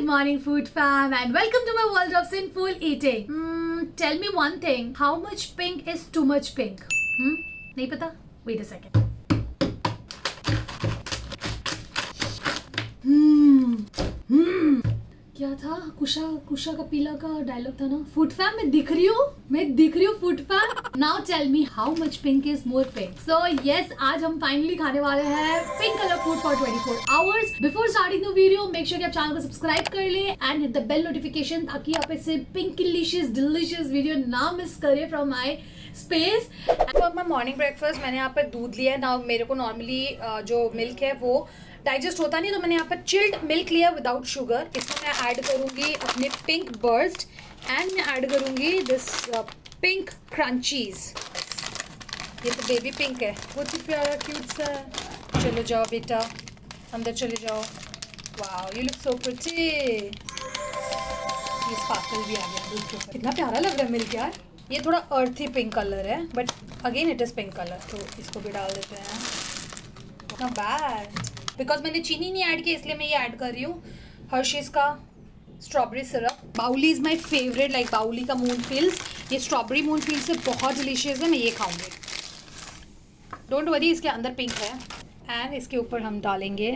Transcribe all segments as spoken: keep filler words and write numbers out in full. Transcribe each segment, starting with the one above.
morning, food fam, and welcome to my world of sinful eating. Mm, tell me one thing. How much pink is too much pink? Hmm? नहीं पता? Wait a second. Hmm. Hmm. क्या था? कुशा कुशा कपिला का dialogue था ना? Food fam मैं दिख रही हूँ, मैं दिख रही हूँ food fam. Now tell me how much pink is more pink. So yes, आज हम फाइनली खाने वाले हैं pink colour food for twenty four hours. Before starting the video make sure कि आप चैनल को सब्सक्राइब कर ले and hit the bell notification ताकि आप ऐसे पिंक डिलीशियस डिलीशियस वीडियो ना मिस करें from my space. For my morning breakfast मैंने यहाँ पर दूध लिया है ना. मेरे को नॉर्मली जो मिल्क है वो डाइजेस्ट होता नहीं, तो मैंने यहाँ पर चिल्ड मिल्क लिया विदाउट शुगर. इसमें मैं ऐड करूँगी अपने पिंक बर्स्ट एंड मैं ऐड करूँगी दिस पिंक क्रंचीज. ये तो बेबी पिंक है, बहुत ही प्यारा क्यूट सा. चलो जाओ बेटा, अंदर चले जाओ. Wow, you look so pretty. ये स्पार्कल भी आ गया दूध के ऊपर. कितना प्यारा लग रहा है मिल्क यार. ये थोड़ा अर्थी पिंक कलर है but again it is pink colour, तो इसको भी डाल देते हैं. Not bad. बिकॉज मैंने चीनी नहीं ऐड की इसलिए मैं ये ऐड कर रही हूँ हर्शीज का स्ट्रॉबेरी सिरप. बाउली इज़ माई फेवरेट, लाइक बाउली का मून फील्स. ये स्ट्रॉबेरी मून फील्स से बहुत डिलीशियस है, मैं ये खाऊंगी. डोंट वरी, इसके अंदर पिंक है. एंड इसके ऊपर हम डालेंगे.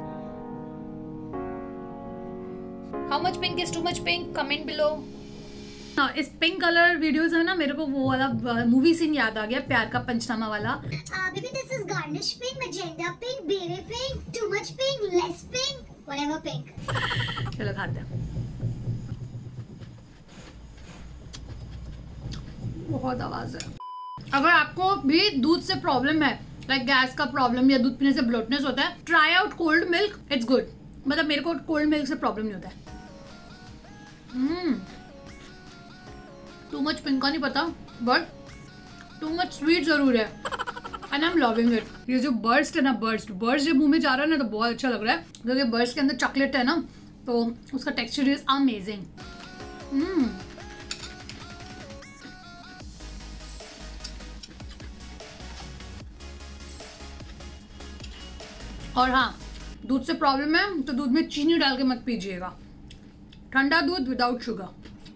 How much pink is too much pink? Comment below. हाँ, इस पिंक कलर वीडियोस में ना मेरे को वो वाला मूवी सीन याद आ गया, प्यार का पंचनामा वाला. Baby this is garnish pink, magenta pink, baby pink, too much pink, less pink, whatever pink. चलो खाते हैं. बहुत आवाज है. अगर आपको भी दूध से प्रॉब्लम है, लाइक गैस का प्रॉब्लम या दूध पीने से ब्लोटनेस होता है, try out cold milk. It's good. मतलब मेरे को कोल्ड मिल्क से प्रॉब्लम नहीं होता है. हम्म टू मच पिंक का नहीं पता बट टू मच स्वीट जरूर है and I am loving it. ये जो बर्स्ट है ना, बर्स्ट बर्स्ट जो मुंह में जा रहा है ना, तो बहुत अच्छा लग रहा है क्योंकि बर्स्ट के अंदर चॉकलेट है ना, तो उसका टेक्सचर इज अमेजिंग. हम्म और हाँ, दूध से प्रॉब्लम है तो दूध में चीनी डाल के मत पीजिएगा. ठंडा दूध विदाउट शुगर.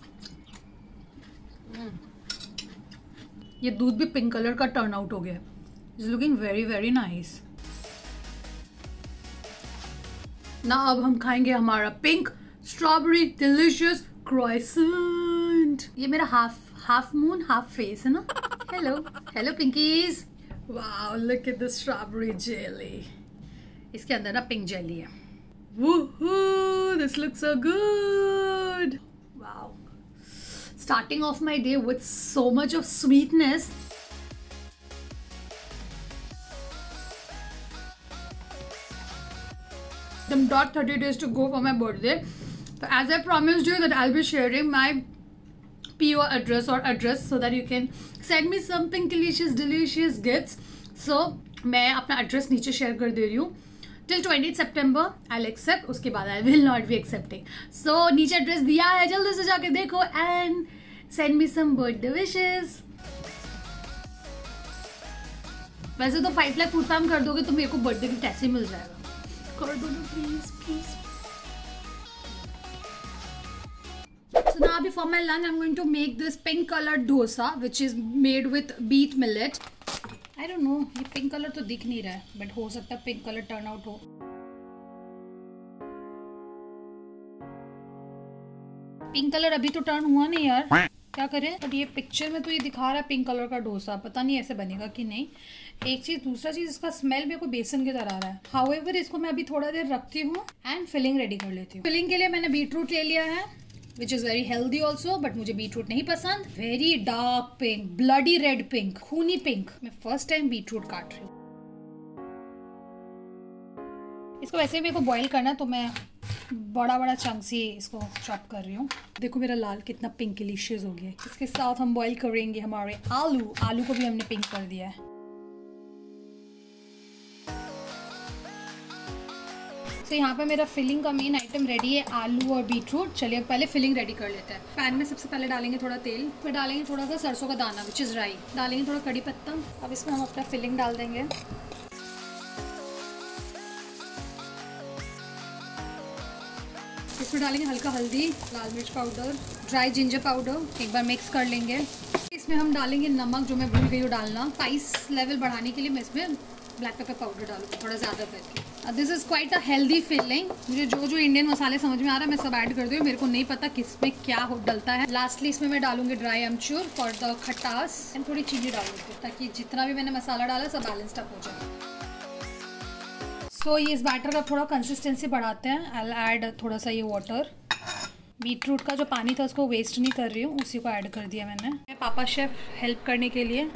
ये दूध भी पिंक कलर का टर्न आउट हो गया. Is looking very very nice. ना अब हम खाएंगे हमारा पिंक स्ट्रॉबेरी डिलीशियस क्रॉइसेंट. ये मेरा half half moon half face है ना. Hello hello pinkies. Wow, look at the strawberry jelly. इसके अंदर ना पिंक जेली है. Woohoo, this looks so good. Wow, starting off my day with so much of sweetness. I'm dot thirty days to go for my birthday. So as I promised you that I'll be sharing my P O address or address so that you can send me something delicious delicious gifts. So मैं अपना address नीचे share कर दे रही हूँ. Till twentieth September I'll accept. उसके बाद I will not be accepting. So नीचे address दिया है, जल्दी से जाके देखो and send me some birthday wishes. वैसे तो फाइव लाख फूड फैम कर दोगे तो मेरे को बर्थडे गिफ्ट ऐसे मिल जाएगा. कर दो ना please please. So now before my lunch I'm going to make this pink colored dosa which is made with beet millet. I don't know, ये पिंक कलर तो दिख नहीं रहा है बट हो सकता है पिंक कलर टर्न आउट हो. पिंक कलर अभी तो टर्न हुआ नहीं यार, क्या करें. बट ये पिक्चर में तो ये दिखा रहा है पिंक कलर का डोसा. पता नहीं ऐसे बनेगा कि नहीं. एक चीज़, दूसरा चीज़, इसका स्मेल मेरे को बेसन की तरह आ रहा है. हाउएवर इसको मैं अभी थोड़ा देर रखती हूँ एंड फिलिंग रेडी कर लेती हूँ. फिलिंग के लिए मैंने बीटरूट ले लिया है which is very healthy also, but मुझे बीटरूट नहीं पसंद. Very dark pink, bloody red pink, खूनी पिंक. मैं फर्स्ट टाइम बीटरूट काट रही हूँ. इसको वैसे मेरे को बॉईल करना है तो मैं बड़ा बड़ा चंक्स ही इसको चॉप कर रही हूँ. देखो मेरा लाल कितना पिंक डिलीशियस हो गया. इसके साथ हम बॉईल करेंगे हमारे आलू. आलू को भी हमने पिंक कर दिया है. तो so, यहाँ पे मेरा फिलिंग का मेन आइटम रेडी है, आलू और बीटरूट. चलिए अब पहले फिलिंग रेडी कर लेते हैं. पैन में सबसे पहले डालेंगे थोड़ा तेल, फिर डालेंगे थोड़ा सा सरसों का दाना विच इज़ राई, डालेंगे थोड़ा कड़ी पत्ता. अब इसमें हम अपना फिलिंग डाल देंगे. इसमें डालेंगे हल्का हल्दी, लाल मिर्च पाउडर, ड्राई जिंजर पाउडर, एक बार मिक्स कर लेंगे। इसमें हम डालेंगे नमक, जो मैं भूल गई हूँ डालना। स्पाइस लेवल बढ़ाने के लिए मैं इसमें ब्लैक पेपर पाउडर डालूँगी थोड़ा ज़्यादा करके। This is quite a healthy feeling. मुझे जो जो इंडियन मसाले समझ में आ रहा है मैं सब ऐड कर दूँ, मेरे को नहीं पता किस में क्या हो डलता है। लास्टली इसमें मैं डालूंगी ड्राई अमचूर फॉर द खटास एंड थोड़ी चीनी डालूंगी ताकि जितना भी मैंने मसाला डाला सब बैलेंस्ड अप हो जाए। सो so, ये इस बैटर का थोड़ा कंसिस्टेंसी बढ़ाते हैं। आई विल ऐड थोड़ा सा ये वाटर। बीटरूट का जो पानी था उसको वेस्ट नहीं कर रही हूँ, उसी को ऐड कर दिया मैंने। पापा शेफ हेल्प करने के लिए।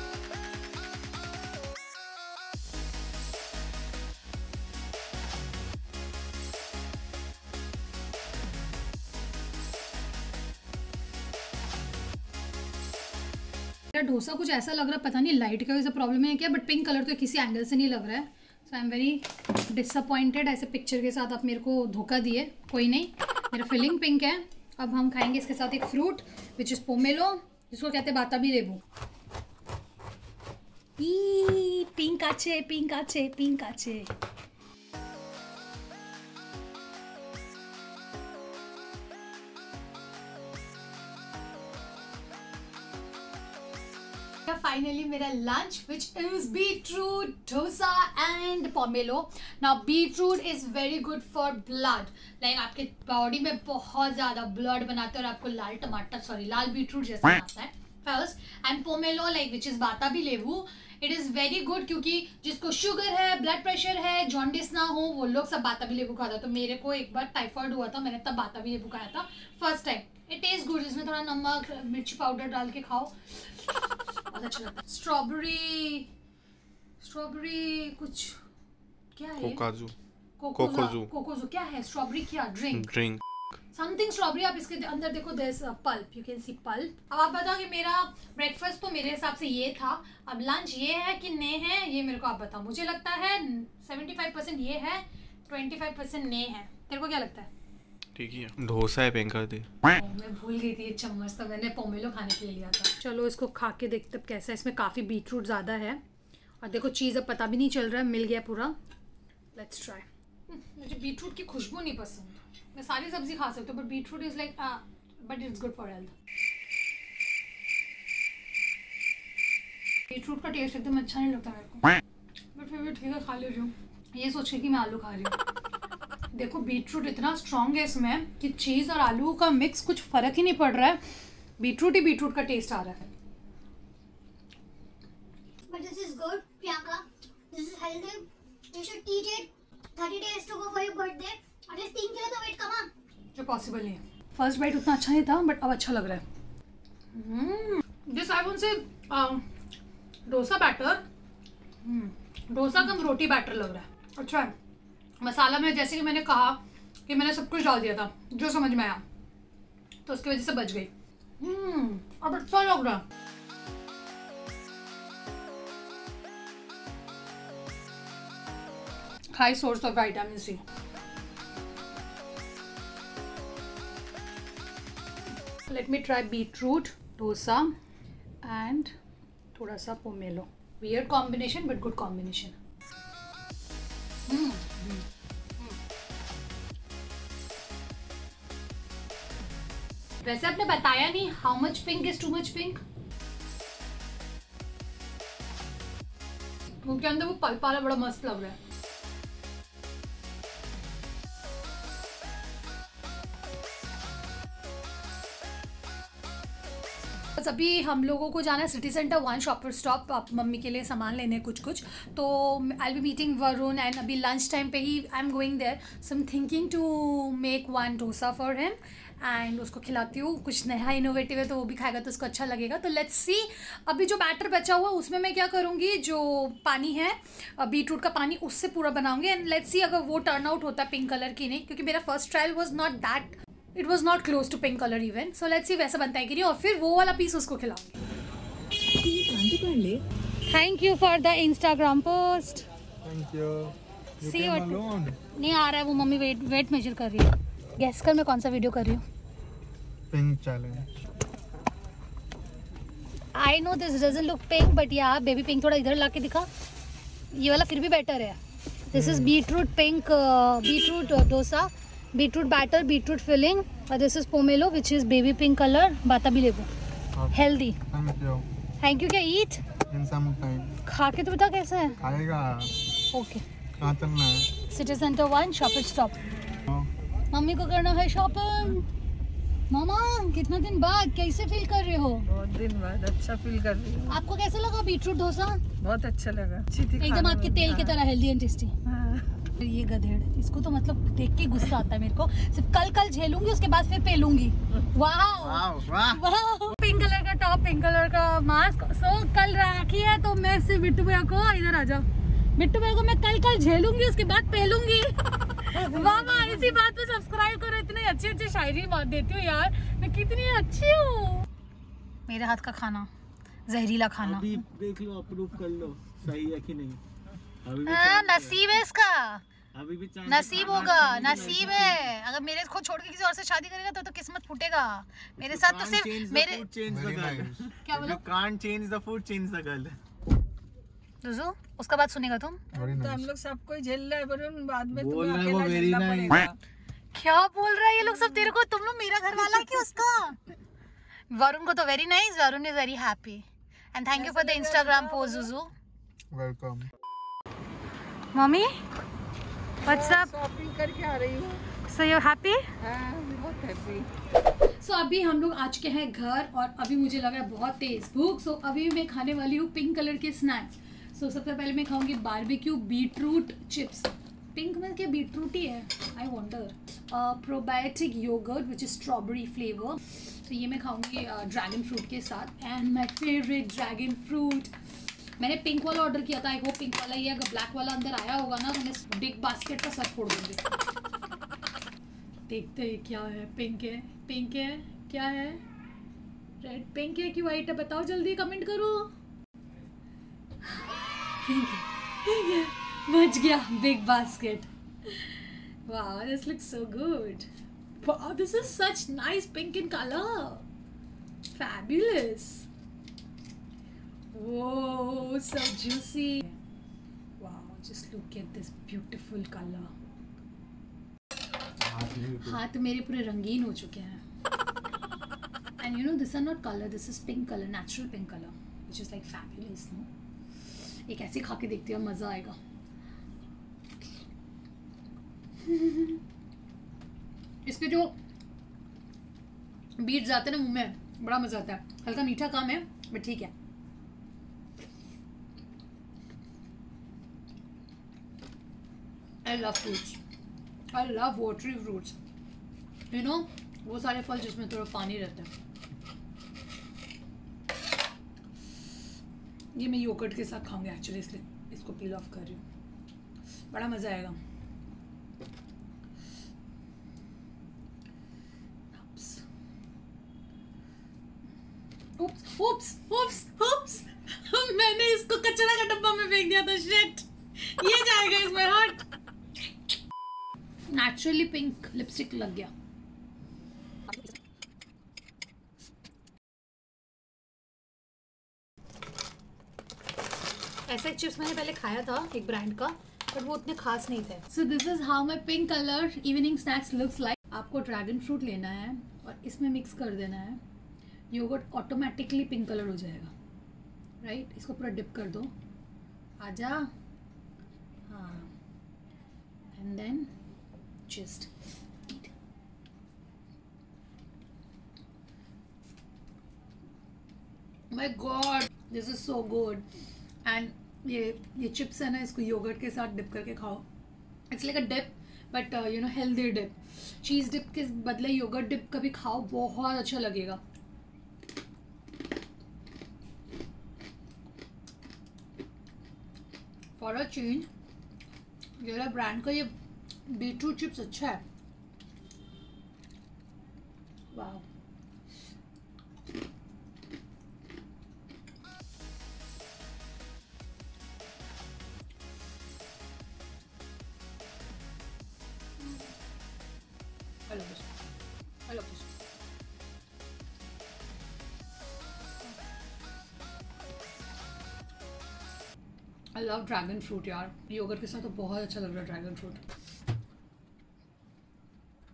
डोसा कुछ ऐसा लग रहा है, पता नहीं लाइट की वजह से प्रॉब्लम है क्या, बट पिंक कलर तो किसी एंगल से नहीं लग रहा है। So I am very disappointed. ऐसे पिक्चर के साथ आप मेरे को धोखा दिए। कोई नहीं, मेरा फिलिंग पिंक है। अब हम खाएंगे इसके साथ एक फ्रूट विच इज़ पोमेलो, जिसको कहते हैं बाताबी लेबू। ई पिंक आचे पिंक आचे पिंक आचे। Finally मेरा lunch which is beetroot dosa and pomelo. Now beetroot is very good for blood. Like आपके बॉडी में बहुत ज़्यादा ब्लड बनाता है और आपको लाल टमाटर सॉरी लाल बीटरूट जैसा बनाता है। First and pomelo like which is बाताबी लेबू, it is very good क्योंकि जिसको शुगर है, ब्लड प्रेशर है, जॉन्डिस ना हो, वो लोग सब बाताबी लेबू खाता। तो मेरे को एक बार टाइफाइड हुआ था, मैंने तब बाताबी लेबू खाया था first time. It taste good. इसमें थोड़ा नमक मिर्ची पाउडर डाल के खाओ, बहुत अच्छा लगता है। स्ट्रॉबेरी स्ट्रॉबेरी कुछ क्या है? कोकाजू कोकोजू कोकोजू क्या है? स्ट्रॉबेरी क्या? Drink drink something strawberry. आप इसके अंदर देखो there is pulp, you can see pulp. अब आप बताओ कि मेरा ब्रेकफास्ट तो मेरे हिसाब से ये था, अब लंच ये है कि ने है, ये मेरे को आप बताओ। मुझे लगता है सेवेंटी फाइव परसेंट ये है, ट्वेंटी फाइव परसेंट ने है। तेरे को क्या लगता है? ठीक है, डोसा है पिंक कर दे। मैं भूल गई थी ये चम्मच, तो मैंने पोमेलो खाने के लिए लिया था। चलो इसको खा के देखते अब कैसा है। इसमें काफ़ी बीटरूट ज़्यादा है और देखो चीज़ अब पता भी नहीं चल रहा है, मिल गया पूरा। Let's try. मुझे बीटरूट की खुशबू नहीं पसंद। मैं सारी सब्जी खा सकती हूँ but beetroot is like but it's good for health. Beetroot का टेस्ट एकदम अच्छा नहीं लगता मेरे को, बट फिर भी ठीक है, खा ले रही हूँ। ये सोच के कि मैं आलू खा रही हूँ। देखो बीटरूट इतना स्ट्रॉन्ग है इसमें कि चीज़ और आलू का मिक्स कुछ फर्क ही नहीं पड़ रहा है, बीटरूट ही बीटरूट का टेस्ट आ रहा है। But this is good, Priyanka. This is healthy. You should eat it. thirty days to go for your birthday. At least तीन किलो तो वेट कमा। जो पॉसिबल नहीं है। फर्स्ट बाइट उतना अच्छा नहीं था बट अब अच्छा लग रहा है। This I won't say dosa batter, dosa cum roti batter लग रहा है। अच्छा है। मसाला में जैसे कि मैंने कहा कि मैंने सब कुछ डाल दिया था जो समझ में आया, तो उसकी वजह से बच गई। हम्म अब अच्छा लग रहा है। High source of vitamin C. Let me try beetroot dosa and थोड़ा सा pomelo. Weird combination but good combination. वैसे आपने बताया नहीं how much pink is too much pink. उनके अंदर वो पल्प वाला बड़ा मस्त लग रहा है। बस अभी हम लोगों को जाना है City Centre One Shopper Stop, आप मम्मी के लिए सामान लेने कुछ कुछ। तो I will be meeting Varun and अभी लंच टाइम पे ही I am going there. So I am thinking to make one dosa for him and उसको खिलाती हूँ। कुछ नया इनोवेटिव है तो वो भी खाएगा तो उसको अच्छा लगेगा। तो लेट्स सी। अभी जो बैटर बचा हुआ उसमें मैं क्या करूँगी, जो पानी है बीटरूट का पानी उससे पूरा बनाऊँगी एंड लेट्स सी अगर वो टर्न आउट होता है पिंक कलर की नहीं, क्योंकि मेरा first trial was not that, it was not close to pink colour even. So let's see वैसा बनता है कि नहीं, और फिर वो वाला पीस उसको खिलाऊंगी। Thank you for the Instagram post. Thank you. See what नहीं आ रहा है, वो मम्मी वेट वेट मेजर कर रही है। गेस कर मैं कौन सा वीडियो कर रही हूँ। Pink challenge. I know this doesn't look pink but yeah baby pink थोड़ा इधर ला के दिखा, ये वाला फिर भी बेटर है। This is beetroot pink beetroot dosa beetroot batter, beetroot filling, और this is pomelo which is baby pink colour, बाताबी लेबू, healthy. Thank you. Thank you. क्या ईट? इन सम टाइम। खा के तो बता कैसा है। खाएगा। ओके। कहाँ चलना है? City Centre One, shopping stop. Mummy को करना है शॉपिंग। मामा कितना दिन बाद, कैसे फील कर रहे हो? बहुत दिन बाद अच्छा फील कर रही हूँ। आपको कैसा लगा बीटरूट डोसा? बहुत अच्छा लगा, अच्छी थी, एकदम आपके तेल की तरह हेल्दी एंड टेस्टी। हाँ। ये गधेड़, इसको तो मतलब देख के गुस्सा आता है मेरे को। सिर्फ कल कल झेलूंगी, उसके बाद फिर पेलूंगी। वाह वाह वाह। पिंक कलर का टॉप, पिंक कलर का मास्क। सो कल राखी है तो मैं सिर्फ बिट्टू भैया को, इधर आ जाओ, बिट्टू भैया को मैं कल कल झेलूंगी, उसके बाद पेलूंगी। वाह वाह। इसी बात पे सब्सक्राइब करो, इतनी अच्छी अच्छी शायरी बात देती हूँ यार, मैं कितनी अच्छी हूँ। मेरे हाथ का खाना, जहरीला खाना। अभी देख लो, अप्रूव कर लो सही है कि नहीं। अभी भी हाँ, chance है। नसीब है इसका, अभी भी chance नसीब है। होगा, नसीब है। अगर मेरे को छोड़ के किसी और से शादी करेगा तो तो किस्मत फूटेगा। मेरे साथ तो Can't change सिर्फ the मेरे food, change the Very girl. nice. क्या बोलो? You can't change the food, change the girl. जुजू, उसका बात सुनेगा तुम? वेरी तो हम नाइस। लोग सबको ही झेल रहे हैं, पर उन बाद में बोल तुम्हें रहा है वो अकेला very झेलना nice. पड़ेगा। क्या बोल रहा है ये लोग सब तेरे को? तुम लोग मेरा घर वाला है कि उसका? वरुण को तो very nice, Varun is very happy and thank you for the Instagram post जुजू। Welcome. Mummy what's up? Shopping करके आ रही हूँ। So you happy? हाँ, बहुत हैप्पी। सो so, अभी हम लोग आ चुके हैं घर और अभी मुझे लगा है बहुत तेज भूख। सो so, अभी मैं खाने वाली हूँ पिंक कलर के स्नैक्स। सो so, सबसे पहले मैं खाऊंगी बारबेक्यू बीटरूट चिप्स। पिंक में क्या बीटरूट ही है, I wonder. Probiotic yogurt which is strawberry flavour. तो ये मैं खाऊंगी ड्रैगन फ्रूट के साथ, and my favourite dragon fruit. मैंने पिंक वाला ऑर्डर किया था, आई होप पिंक वाला ही है। अगर ब्लैक वाला अंदर आया होगा ना तो मैं बिग बास्केट का सर फोड़ दूंगी। देखते हैं क्या है। पिंक है, पिंक है, क्या है? रेड पिंक है कि वाइट है? बताओ जल्दी, कमेंट करो। पिंक है, पिंक है, बच गया। Big Basket. वाह, दिस लुक्स सो गुड। वाह, this is such nice pink in colour, fabulous. Whoa, so juicy. Wow, just look at this beautiful color. हाथ मेरे पूरे रंगीन हो चुके हैं। And you know, this are not color, this is pink color, natural pink color, which is like fabulous, no? एक ऐसे खा के देखती हूँ, मज़ा आएगा। इसके जो बीट जाते हैं ना मुंह में, बड़ा मज़ा आता है। हल्का मीठा कम है बट ठीक है। I love fruits. I love watery fruits. You know, वो सारे फल जिसमें थोड़ा पानी रहता है। ये मैं योगर्ट के साथ खाऊंगी एक्चुअली, इसलिए इसको पील ऑफ कर रही हूँ। बड़ा मज़ा आएगा। Oops, oops, oops, oops. मैंने इसको कचरा का डब्बा में फेंक दिया था। शिट, ये जाएगा इसमें। हट। नेचुरली पिंक लिपस्टिक लग गया। ऐसा एक चिप्स मैंने पहले खाया था एक ब्रांड का, बट वो उतने खास नहीं थे। So this is how my pink colour evening snacks looks like. आपको ड्रैगन फ्रूट लेना है और इसमें मिक्स कर देना है। योगर्ट ऑटोमेटिकली पिंक कलर हो जाएगा, राइट right? इसको पूरा डिप कर दो। आजा। हाँ, and then just eat. My God, this is so good. And ये ये चिप्स है ना, इसको योगर्ट के साथ डिप करके खाओ। It's like a dip, but uh, you know, healthy dip. Cheese dip के बदले योगर्ट डिप कभी खाओ, बहुत अच्छा लगेगा। For a change, ये वाला ब्रांड का ये बीटरूट चिप्स अच्छा है। वाह, I love this. I love this. I love dragon fruit यार। योगर्ट के साथ तो बहुत अच्छा लग रहा है ड्रैगन फ्रूट।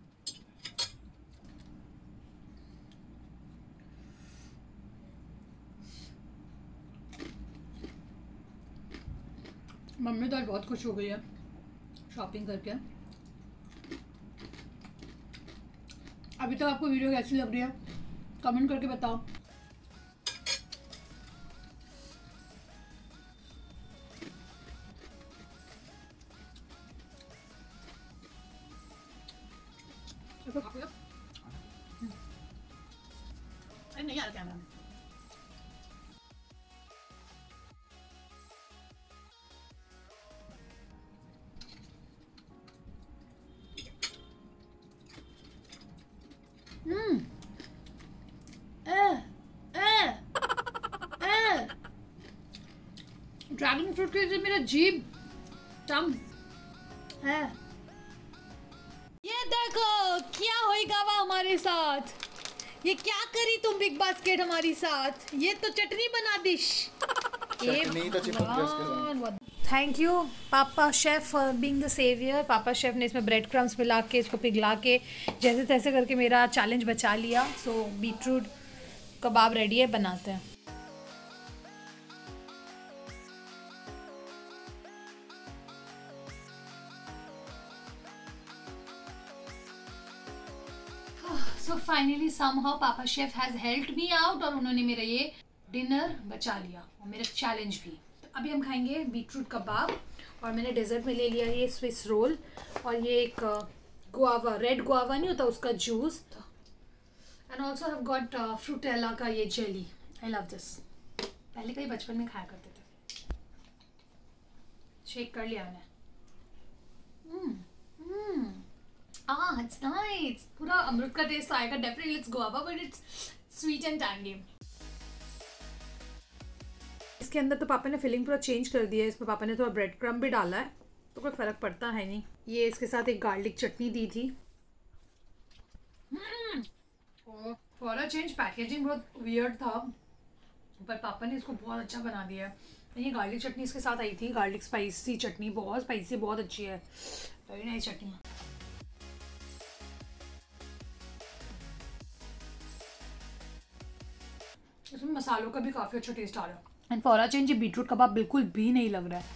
मम्मी तो आज बहुत खुश हो गई है शॉपिंग करके। अभी तक आपको वीडियो कैसी लग रही है कमेंट करके बताओ। नहीं आ रहा कैमरा में। हम्म ड्रैगन फ्रूट के लिए मेरा जीभ टम है। ये देखो क्या होएगा वो हमारे साथ। ये क्या करी तुम बिग बास्केट हमारी साथ। ये तो चटनी बना दिश। चटनी तो चिपक गई उसके साथ। Thank you papa chef for being the saviour. Papa chef ने इसमें ब्रेड क्रम्स मिला के इसको पिघला के जैसे तैसे करके मेरा चैलेंज बचा लिया। सो बीटरूट कबाब रेडी है, बनाते हैं। So finally somehow papa chef has helped me out और उन्होंने मेरा ये डिनर बचा लिया और मेरा चैलेंज भी। तो अभी हम खाएंगे बीटरूट कबाब और मैंने डेजर्ट में ले लिया ये स्विस रोल और ये एक गुआवा, रेड गुआवा नहीं होता उसका juice. And also have got Frutella का ये जेली। I love this. पहले कहीं बचपन में खाया करते थे। शेक कर लिया मैंने। mm, mm. Ah, it's nice. पूरा अमरूद का टेस्ट आएगा definitely. It's guava but it's sweet and tangy. इसके अंदर तो पापा ने फिलिंग पूरा चेंज कर दिया है। इसमें पापा ने थोड़ा ब्रेड क्रम्ब भी डाला है तो कोई फ़र्क पड़ता है नहीं। ये इसके साथ एक गार्लिक चटनी दी थी। फॉर अ चेंज पैकेजिंग बहुत वियर्ड था पर पापा ने इसको बहुत अच्छा बना दिया है। ये गार्लिक चटनी इसके साथ आई थी, गार्लिक स्पाइसी चटनी, बहुत स्पाइसी, बहुत अच्छी है। Very nice chutney. इसमें मसालों का भी काफ़ी अच्छा टेस्ट आ रहा है। एंड फॉर अ चेंज ये बीटरूट कबाब बिल्कुल भी नहीं लग रहा है।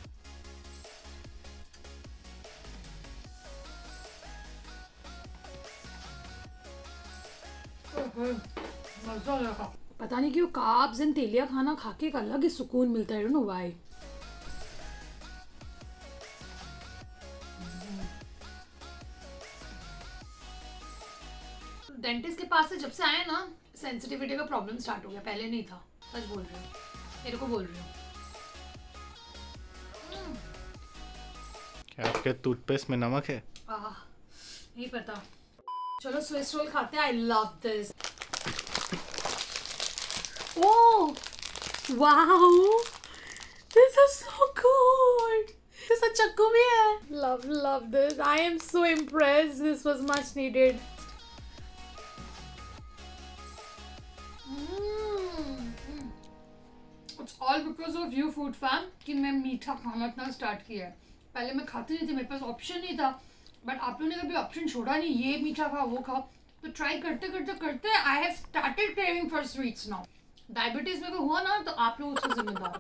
मजा लगा। पता नहीं क्यों कार्ब्स एंड तेलिया खाना खा के एक अलग ही सुकून मिलता है। I don't know why. Dentist के पास से जब से आए ना सेंसिटिविटी का प्रॉब्लम स्टार्ट हो गया। पहले नहीं था, सच बोल रही हूँ, तेरे को बोल रही हूँ। क्या आपके टूथपेस्ट में नमक है? आह, नहीं पता। चलो स्विस रोल खाते हैं। I love this. Oh wow, this is so good. This चक्कू भी है। Love love this. I am so impressed. This was much needed. It's all because of you food fan कि मैं मीठा खाना इतना स्टार्ट किया है। पहले मैं खाती नहीं थी, मेरे पास ऑप्शन नहीं था, बट आप लोगों ने कभी ऑप्शन छोड़ा नहीं, ये मीठा खाओ वो खाओ, तो ट्राई करते करते करते I have started craving for sweets now. Diabetes मेरे को हुआ ना तो आप लोग उसका जिम्मेदार।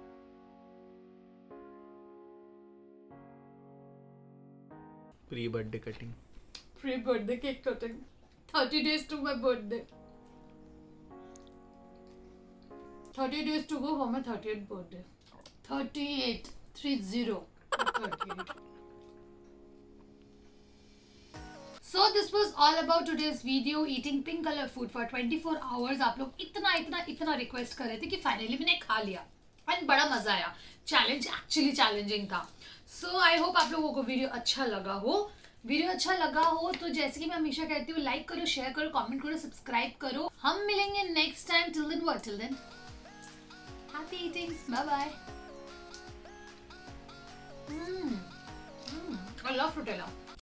Pre birthday cutting. Pre birthday cake cutting. Thirty days to my birthday. Thirty days to go for my thirty eight birthday. Thirty eight three zero So this was all about today's video, eating pink color food for twenty-four hours. आप लोग इतना इतना इतना request कर रहे थे कि finally मैंने खा लिया एंड बड़ा मजा आया। चैलेंज एक्चुअली चैलेंजिंग था। सो आई होप आप लोगों को वीडियो अच्छा लगा हो। वीडियो अच्छा लगा हो तो जैसे कि मैं हमेशा कहती हूँ, लाइक करो, शेयर करो, कमेंट करो, सब्सक्राइब करो। हम मिलेंगे next time. Till then what? Till then happy eatings. Bye bye. I love Frutella.